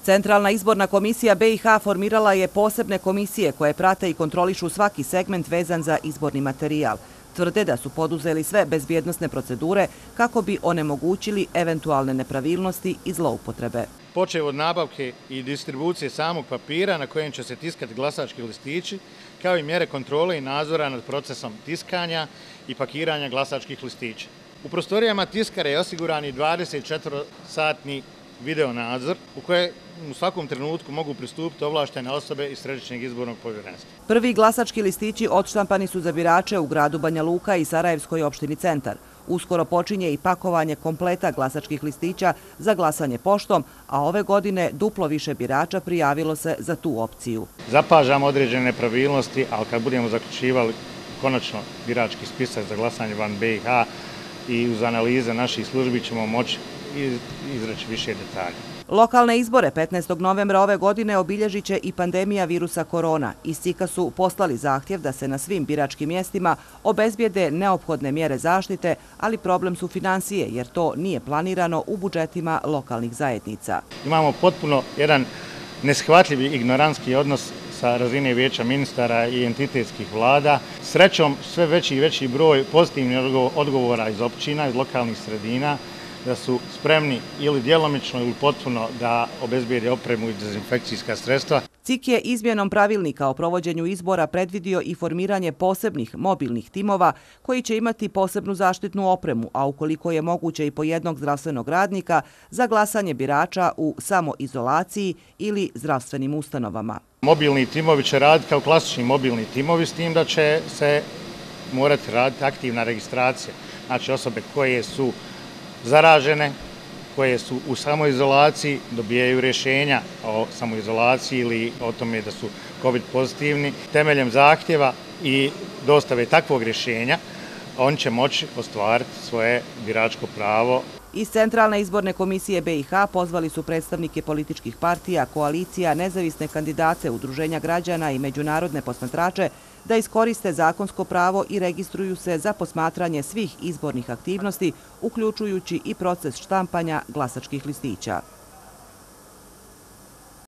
Centralna izborna komisija BiH formirala je posebne komisije koje prate i kontrolišu svaki segment vezan za izborni materijal. Tvrde da su poduzeli sve bezbjednosne procedure kako bi onemogućili eventualne nepravilnosti i zloupotrebe. Počev od nabavke i distribucije samog papira na kojem će se tiskati glasački listići, kao i mjere kontrole i nadzora nad procesom tiskanja i pakiranja glasačkih listića. U prostorijama tiskare je osiguran i 24-satni video nadzor u koje u svakom trenutku mogu pristupiti ovlaštene osobe iz Središnjeg izbornog povjerenstva. Prvi glasački listići odštampani su za birače u gradu Banja Luka i Sarajevskoj opštini Centar. Uskoro počinje i pakovanje kompleta glasačkih listića za glasanje poštom, a ove godine duplo više birača prijavilo se za tu opciju. Zapažamo određene nepravilnosti, ali kad budemo zaključivali konačno birački spisak za glasanje van BiH i uz analize naših službi ćemo moći izreći više detalja. Lokalne izbore 15. novembra ove godine obilježit će i pandemija virusa korona. Iz CIK-a su poslali zahtjev da se na svim biračkim mjestima obezbijede neophodne mjere zaštite, ali problem su financije jer to nije planirano u budžetima lokalnih zajednica. Imamo potpuno jedan neshvatljiv i ignorantski odnos sa razine vijeća ministara i entitetskih vlada. Srećom, sve veći i veći broj pozitivnih odgovora iz općina, iz lokalnih sredina, da su spremni ili djelomično ili potpuno da obezbijede opremu i dezinfekcijska sredstva. CIK je izmjenom pravilnika o provođenju izbora predvidio i formiranje posebnih mobilnih timova koji će imati posebnu zaštitnu opremu, a ukoliko je moguće i po jednog zdravstvenog radnika za glasanje birača u samoizolaciji ili zdravstvenim ustanovama. Mobilni timovi će raditi kao klasični mobilni timovi, s tim da će se morati raditi aktivna registracija. Znači osobe koje su zaražene, koje su u samoizolaciji, dobijaju rješenja o samoizolaciji ili o tome da su COVID pozitivni. Temeljem zahtjeva i dostave takvog rješenja, on će moći ostvariti svoje biračko pravo. Iz Centralne izborne komisije BiH pozvali su predstavnike političkih partija, koalicija, nezavisne kandidate, udruženja građana i međunarodne posmatrače da iskoriste zakonsko pravo i registruju se za posmatranje svih izbornih aktivnosti, uključujući i proces štampanja glasačkih listića.